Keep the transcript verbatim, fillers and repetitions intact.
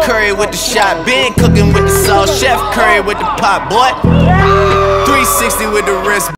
Curry with the shot, been cooking with the sauce. Chef Curry with the pot, boy. three sixty with the wrist.